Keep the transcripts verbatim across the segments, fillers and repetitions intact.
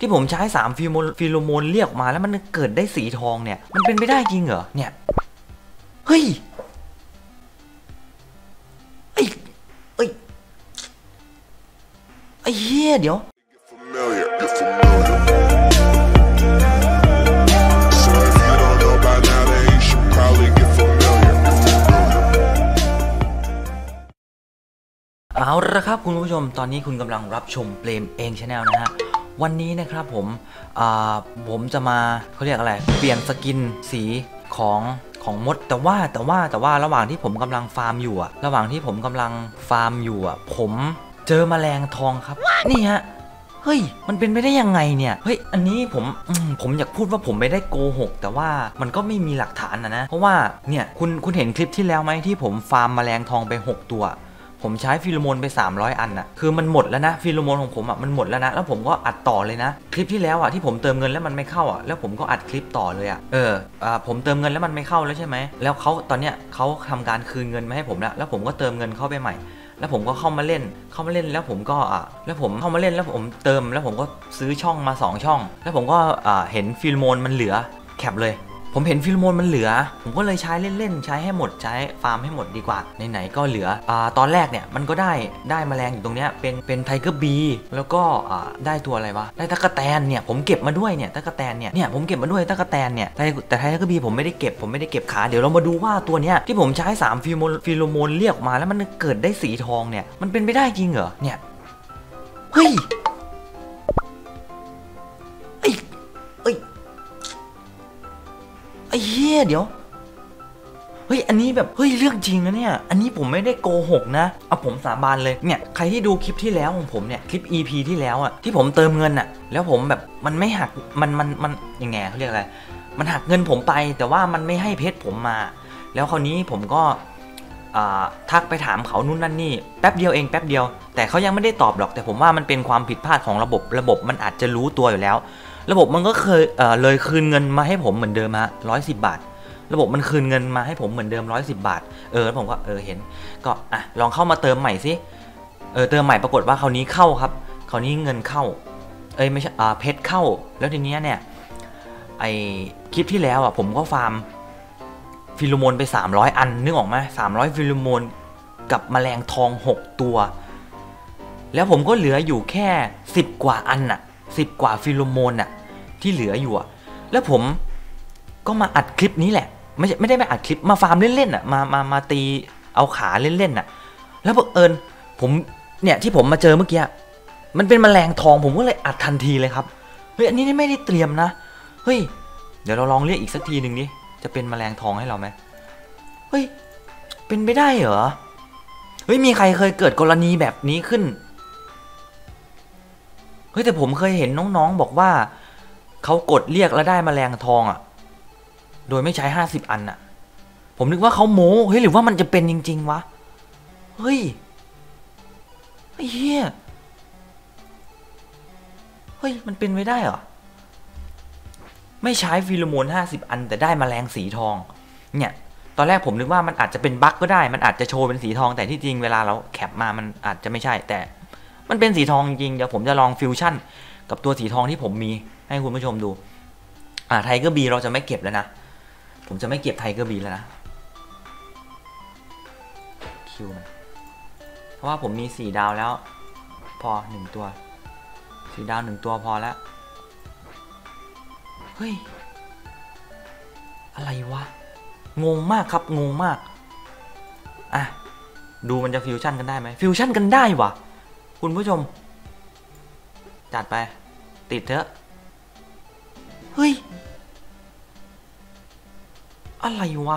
ที่ผมใช้สามฟิโมฟิโลโมนเรียกมาแล้วมันเกิดได้สีทองเนี่ยมันเป็นไปได้จริงเหรอเนี่ยเฮ้ยไอ้ไอ้ไอ้เหี้ยเดี๋ยวเอาละครับคุณผู้ชมตอนนี้คุณกำลังรับชมเปรมเองชาแนลนะฮะวันนี้นะครับผมอ่าผมจะมาเขาเรียกอะไรเปลี่ยนสกินสีของของมดแต่ว่าแต่ว่าแต่ว่าระหว่างที่ผมกำลังฟาร์มอยู่อะระหว่างที่ผมกำลังฟาร์มอยู่อะผมเจอแมลงทองครับนี่ฮะเฮ้ยมันเป็นไปได้ยังไงเนี่ยเฮ้ยอันนี้ผมผมอยากพูดว่าผมไม่ได้โกหกแต่ว่ามันก็ไม่มีหลักฐานนะนะเพราะว่าเนี่ยคุณคุณเห็นคลิปที่แล้วไหมที่ผมฟาร์มแมลงทองไปหกตัวผมใช้ฟิโลโมนไปสามร้อยอันน่ะคือมันหมดแล้วนะฟิโลโมนของผมอ่ะมันหมดแล้วนะแล้วผมก็อัดต่อเลยนะคลิปที่แล้วอ่ะที่ผมเติมเงินแล้วมันไม่เข้าอ่ะแล้วผมก็อัดคลิปต่อเลยอ่ะเอออ่าผมเติมเงินแล้วมันไม่เข้าแล้วใช่ไหมแล้วเขาตอนเนี้ยเขาทำการคืนเงินมาให้ผมแล้วแล้วผมก็เติมเงินเข้าไปใหม่แล้วผมก็เข้ามาเล่นเข้ามาเล่นแล้วผมก็อ่ะแล้วผมเข้ามาเล่นแล้วผมเติมแล้วผมก็ซื้อช่องมาสองช่องแล้วผมก็อ่าเห็นฟิโลโมนมันเหลือแคปเลยผมเห็นฟิโลโมนมันเหลือผมก็เลยใช้เล่นๆใช้ให้หมดใช้ฟาร์มให้หมดดีกว่าไหนๆก็เหลืออ่าตอนแรกเนี่ยมันก็ได้ได้แมลงอยู่ตรงเนี้ยเป็นเป็นไทเกอร์บีแล้วก็อ่าได้ตัวอะไรวะได้ตะกะแตนเนี่ยผมเก็บมาด้วยเนี่ยตะกะแตนเนี่ยเนี่ยผมเก็บมาด้วยตะกะแตนเนี่ยแต่แต่ไทเกอร์บีผมไม่ได้เก็บผมไม่ได้เก็บขาเดี๋ยวเรามาดูว่าตัวเนี้ยที่ผมใช้สามฟิโลโมนฟิโลโมนเรียกมาแล้วมันเกิดได้สีทองเนี่ยมันเป็นไปได้จริงเหรอเนี่ยเฮ้ยไอ้ไอ้ไอ้เหี้ยเดี๋ยวเฮ้ยอันนี้แบบเฮ้ยเรื่องจริงนะเนี่ยอันนี้ผมไม่ได้โกหกนะเอาผมสาบานเลยเนี่ยใครที่ดูคลิปที่แล้วของผมเนี่ยคลิป อี พี ที่แล้วอะที่ผมเติมเงินอะแล้วผมแบบมันไม่หักมันมันมันยังไงเขาเรียกอะไรมันหักเงินผมไปแต่ว่ามันไม่ให้เพชรผมมาแล้วคราวนี้ผมก็ทักไปถามเขานู่นนั่นนี่แป๊บเดียวเองแป๊บเดียวแต่เขายังไม่ได้ตอบหรอกแต่ผมว่ามันเป็นความผิดพลาดของระบบระบบมันอาจจะรู้ตัวอยู่แล้วระบบมันก็เคยเอ่อเลยคืนเงินมาให้ผมเหมือนเดิมฮะร้อยสิบบาทระบบมันคืนเงินมาให้ผมเหมือนเดิมร้อยสิบบาทเออแล้วผมก็เออเห็นก็อ่ะลองเข้ามาเติมใหม่สิเออเติมใหม่ปรากฏว่าคราวนี้เข้าครับคราวนี้เงินเข้าเอ้ยไม่ใช่อ่าเพชรเข้าแล้วทีนี้เนี่ยไอคลิปที่แล้วอ่ะผมก็ฟาร์มฟิโลโมนไปสามร้อยอันนึกออกไหมสามร้อยฟิโลโมนกับแมลงทองหกตัวแล้วผมก็เหลืออยู่แค่สิบกว่าอันน่ะสิบกว่าฟิโลโมนน่ะที่เหลืออยู่อ่ะแล้วผมก็มาอัดคลิปนี้แหละไม่ใช่ไม่ได้มาอัดคลิปมาฟาร์มเล่นๆอ่ะมามามาตีเอาขาเล่นๆอ่ะแล้วบังเอิญผมเนี่ยที่ผมมาเจอเมื่อกี้มันเป็นแมลงทองผมก็เลยอัดทันทีเลยครับเฮ้ยอันนี้ไม่ได้เตรียมนะเฮ้ยเดี๋ยวเราลองเรียกอีกสักทีหนึ่งดิจะเป็นแมลงทองให้เราไหมเฮ้ยเป็นไปได้เหรอเฮ้ยมีใครเคยเกิดกรณีแบบนี้ขึ้นเฮ้ยแต่ผมเคยเห็นน้องๆบอกว่าเขากดเรียกแล้วได้แมลงทองอ่ะโดยไม่ใช้ห้าสิบอันอ่ะผมนึกว่าเขาโม้เฮ้ยหรือว่ามันจะเป็นจริงๆวะเฮ้ยไอ้เหี้ยเฮ้ยมันเป็นไปได้เหรอไม่ใช้ฟิโลโมนห้าสิบอันแต่ได้แมลงสีทองเนี่ยตอนแรกผมนึกว่ามันอาจจะเป็นบั๊กก็ได้มันอาจจะโชว์เป็นสีทองแต่ที่จริงเวลาเราแคปมามันอาจจะไม่ใช่แต่มันเป็นสีทองจริงเดี๋ยวผมจะลองฟิวชั่นกับตัวสีทองที่ผมมีให้คุณผู้ชมดูอ่าไทเกอร์บีเราจะไม่เก็บแล้วนะผมจะไม่เก็บไทเกอร์บีแล้วนะคิวมันเพราะว่าผมมีสี่ดาวแล้วพอหนึ่งตัวสี่ดาวหนึ่งตัวพอแล้วเฮ้ยอะไรวะงงมากครับงงมากอ่ะดูมันจะฟิวชั่นกันได้ไหมฟิวชั่นกันได้วะคุณผู้ชมจัดไปติดเถอะเฮ้ยอะไรวะ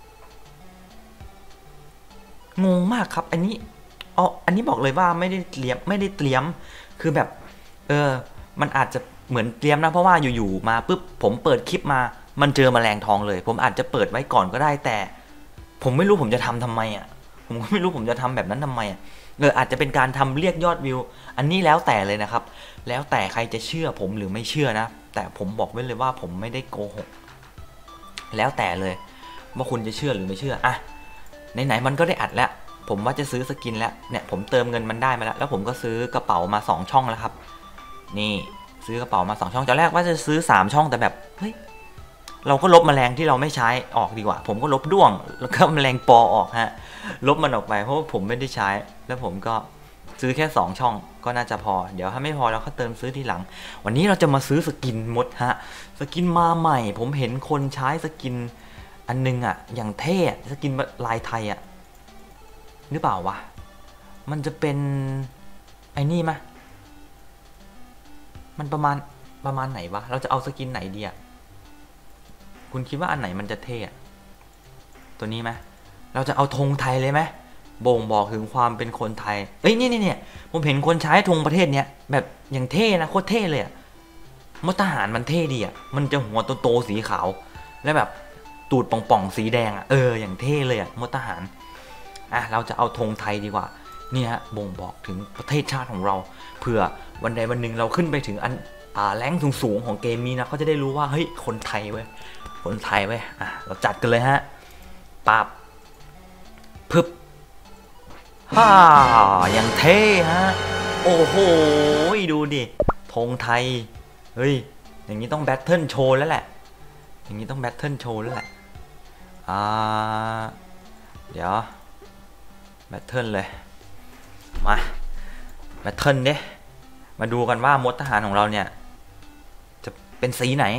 งงมากครับอันนี้อ๋ออันนี้บอกเลยว่าไม่ได้เตรียมไม่ได้เตรียมคือแบบเออมันอาจจะเหมือนเตรียมนะเพราะว่าอยู่ๆมาปุ๊บผมเปิดคลิปมามันเจอแมลงทองเลยผมอาจจะเปิดไว้ก่อนก็ได้แต่ผมไม่รู้ผมจะทำทำไมอ่ะผมก็ไม่รู้ผมจะทำแบบนั้นทำไมอ่ะเอออาจจะเป็นการทำเรียกยอดวิวอันนี้แล้วแต่เลยนะครับแล้วแต่ใครจะเชื่อผมหรือไม่เชื่อนะแต่ผมบอกไว้เลยว่าผมไม่ได้โกหกแล้วแต่เลยว่าคุณจะเชื่อหรือไม่เชื่ออ่ะไหนๆมันก็ได้อัดแล้วผมว่าจะซื้อสกินแล้วเนี่ยผมเติมเงินมันได้มาแล้วแล้วผมก็ซื้อกระเป๋ามาสองช่องแล้วครับนี่ซื้อกระเป๋ามาสองช่องตอนแรกว่าจะซื้อสามช่องแต่แบบเฮ้ยเราก็ลบแมลงที่เราไม่ใช้ออกดีกว่าผมก็ลบด้วงแล้วก็แมลงปอออกฮะลบมันออกไปเพราะว่าผมไม่ได้ใช้แล้วผมก็ซื้อแค่สองช่องก็น่าจะพอเดี๋ยวถ้าไม่พอเราก็เติมซื้อทีหลังวันนี้เราจะมาซื้อสกินมดฮะสกินมาใหม่ผมเห็นคนใช้สกินอันนึงอ่ะอย่างเท่สกินลายไทยอ่ะหรือเปล่าวะมันจะเป็นไอ้นี่มะมันประมาณประมาณไหนวะเราจะเอาสกินไหนดีอ่ะคุณคิดว่าอันไหนมันจะเท่ตัวนี้ไหมเราจะเอาธงไทยเลยไหมบ่งบอกถึงความเป็นคนไทยเอ้ยนี่นี่เนี่ยผมเห็นคนใช้ธงประเทศเนี้ยแบบอย่างเท่นะโคตรเท่เลยอะมดทหารมันเท่ดีอะมันจะหัวโตๆสีขาวแล้วแบบตูดป่องๆสีแดงอะเอออย่างเท่เลยอะมดทหารอ่ะเราจะเอาธงไทยดีกว่านี่ฮะบ่งบอกถึงประเทศชาติของเราเผื่อวันใดวันหนึ่งเราขึ้นไปถึงอันอ่าแรงสูงๆของเกมนี้นะเขาจะได้รู้ว่าเฮ้ยคนไทยเว้ยคนไทยเว้ยอ่ะเราจัดกันเลยฮะปั๊บพึบฮ่าอย่างเท่ฮะโอ้โหดูดิธงไทยเฮ้ยอย่างนี้ต้องแบทเทิลโชว์แล้วแหละอย่างนี้ต้องแบทเทิลโชว์แล้วแหละอ่าเดี๋ยวแบทเทิลเลยมาแบทเทิลเด้มาดูกันว่ามดทหารของเราเนี่ยจะเป็นสีไหน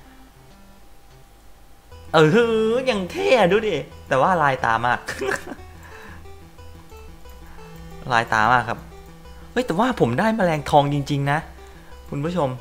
เอออย่างเท่ดูดิแต่ว่าลายตามากลายตามากครับเฮ้ยแต่ว่าผมได้แมลงทองจริงๆนะคุณผู้ชม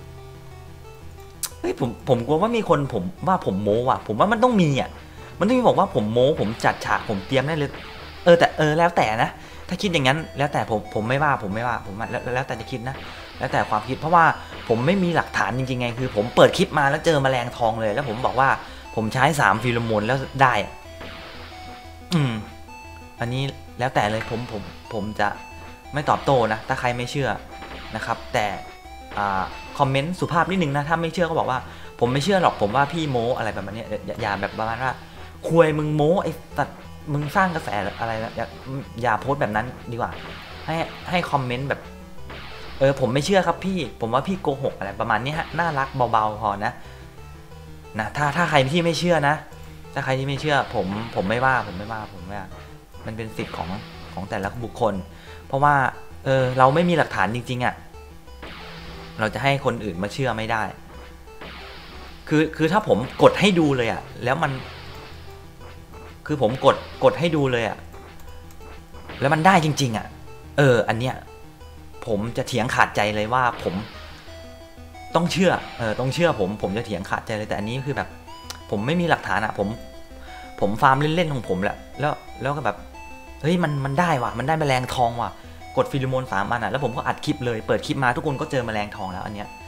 เฮ้ยผมผมกลัวว่ามีคนผมว่าผมโม้ว่ะผมว่ามันต้องมีอ่ะมันต้องมีบอกว่าผมโม้ผมจัดฉากผมเตรียมได้เลยเออแต่เออแล้วแต่นะถ้าคิดอย่างนั้นแล้วแต่ผมผมไม่ว่าผมไม่ว่าผมแล้วแล้วแต่จะคิดนะแล้วแต่ความคิดเพราะว่าผมไม่มีหลักฐานจริงๆไงคือผมเปิดคลิปมาแล้วเจอแมลงทองเลยแล้วผมบอกว่าผมใช้สามฟีโรโมนแล้วได้อืมอันนี้แล้วแต่เลยผมผมผมจะไม่ตอบโต้นะถ้าใครไม่เชื่อนะครับแต่คอมเมนต์สุภาพนิดนึงนะถ้าไม่เชื่อก็บอกว่าผมไม่เชื่อหรอกผมว่าพี่โม้อะไรแบบนี้อย่าแบบประมาณว่าคุยมึงโม้ไอ้ตัดมึงสร้างกระแสอะไรนะอย่าอย่าโพสต์แบบนั้นดีกว่าให้ให้คอมเมนต์แบบเออผมไม่เชื่อครับพี่ผมว่าพี่โกหกอะไรประมาณนี้ฮะน่ารักเบาๆพอนะนะถ้าถ้าใครที่ไม่เชื่อนะถ้าใครที่ไม่เชื่อผมผมไม่ว่าผมไม่ว่าผมไม่ว่ามันเป็นสิทธิ์ของของแต่ละบุคคลเพราะว่าเออเราไม่มีหลักฐานจริงๆอ่ะเราจะให้คนอื่นมาเชื่อไม่ได้คือคือถ้าผมกดให้ดูเลยอ่ะแล้วมันคือผมกดกดให้ดูเลยอ่ะแล้วมันได้จริงๆอ่ะเอออันเนี้ยผมจะเถียงขาดใจเลยว่าผมต้องเชื่อเออต้องเชื่อผมผมจะเถียงขาดใจเลยแต่อันนี้คือแบบผมไม่มีหลักฐานอ่ะผมผมฟาร์มเล่นๆของผมแหละแล้วแล้วก็แบบเฮ้ยมันมันได้ว่ะมันได้แมลงทองว่ะกดฟีโรโมนสามอันอ่ะแล้วผมก็อัดคลิปเลยเปิดคลิปมาทุกคนก็เจอแมลงทองแล้วอันเนี้ย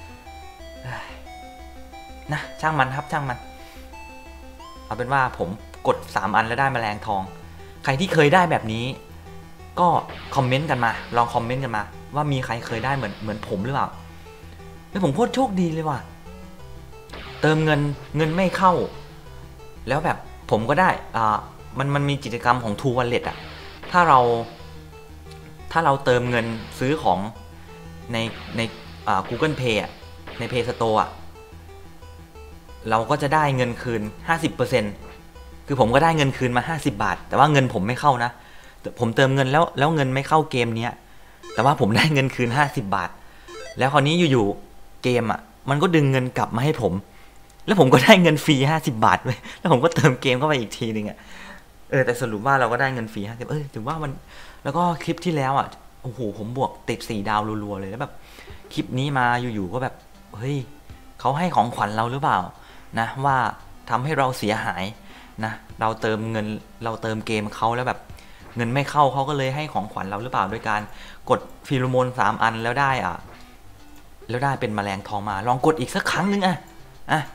นะช่างมันครับช่างมันเอาเป็นว่าผมกดสามอันแล้วได้แมลงทองใครที่เคยได้แบบนี้ก็คอมเมนต์กันมาลองคอมเมนต์กันมาว่ามีใครเคยได้เหมือนเหมือนผมหรือเปล่าแล้วผมโคตรโชคดีเลยว่ะเติมเงินเงินไม่เข้าแล้วแบบผมก็ได้อ่ามันมันมีกิจกรรมของ True Wallet อ่ะถ้าเราถ้าเราเติมเงินซื้อของในในอ่า Google Pay อ่ะใน Play Store อ่ะเราก็จะได้เงินคืน ห้าสิบเปอร์เซ็นต์ คือผมก็ได้เงินคืนมาห้าสิบบาทแต่ว่าเงินผมไม่เข้านะผมเติมเงินแล้วแล้วเงินไม่เข้าเกมเนี้ยแต่ว่าผมได้เงินคืนห้าสิบบาทแล้วคราวนี้อยู่ๆเกมอ่ะมันก็ดึงเงินกลับมาให้ผมแล้วผมก็ได้เงินฟรีห้าสิบบาทเว้ยแล้วผมก็เติมเกมเข้าไปอีกทีนึงอ่ะเออแต่สรุปว่าเราก็ได้เงินฟรีห้าสิบเออถือว่ามันแล้วก็คลิปที่แล้วอ่ะโอ้โหผมบวกติดสี่ดาวรัวๆเลยแล้วแบบคลิปนี้มาอยู่ๆก็แบบเฮ้ยเขาให้ของขวัญเราหรือเปล่านะว่าทำให้เราเสียหายนะเราเติมเงินเราเติมเกมเขาแล้วแบบเงินไม่เข้าเขาก็เลยให้ของขวัญเราหรือเปล่าโดยการกดฟีโรโมนสามอันแล้วได้อ่ะแล้วได้เป็นแมลงทองมาลองกดอีกสักครั้งนึงอ่ะอ่ะ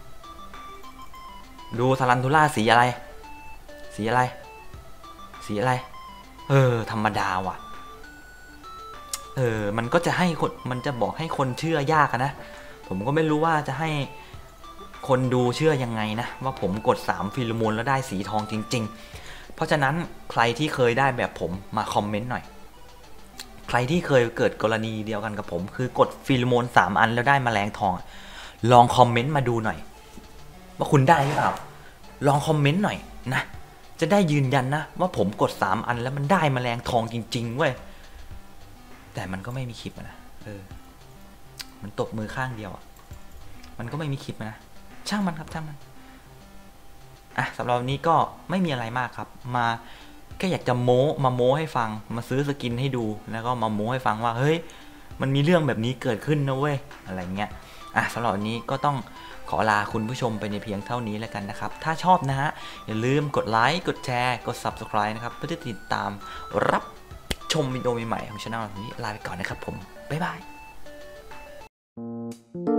ดูซาลันทูล่าสีอะไรสีอะไรสีอะไรเออธรรมดาว่ะเออมันก็จะให้คนมันจะบอกให้คนเชื่อยากนะผมก็ไม่รู้ว่าจะให้คนดูเชื่อยังไงนะว่าผมกดสามฟีโรโมนแล้วได้สีทองจริงๆเพราะฉะนั้นใครที่เคยได้แบบผมมาคอมเมนต์หน่อยใครที่เคยเกิดกรณีเดียวกันกับผมคือกดฟีโรโมนสามอันแล้วได้แมลงทองลองคอมเมนต์มาดูหน่อยว่าคุณได้หรือเปล่าลองคอมเมนต์หน่อยนะจะได้ยืนยันนะว่าผมกดสามอันแล้วมันได้แมลงทองจริงๆเว้ยแต่มันก็ไม่มีคลิปนะเออมันตบมือข้างเดียวอ่ะมันก็ไม่มีคลิปนะช่างมันครับช่างมันอ่ะสำหรับวันนี้ก็ไม่มีอะไรมากครับมาแค่อยากจะโม้มาโม้ให้ฟังมาซื้อสกินให้ดูแล้วก็มาโม้ให้ฟังว่าเฮ้ยมันมีเรื่องแบบนี้เกิดขึ้นนะเว้ยอะไรเงี้ยอ่ะสำหรับวันนี้ก็ต้องขอลาคุณผู้ชมไปในเพียงเท่านี้แล้วกันนะครับถ้าชอบนะฮะอย่าลืมกดไลค์กดแชร์กด ซับสไครบ์ นะครับเพื่อติดตามรับชมวิดีโอใหม่ๆของช่องนี้ลาไปก่อนนะครับผมบ๊ายบาย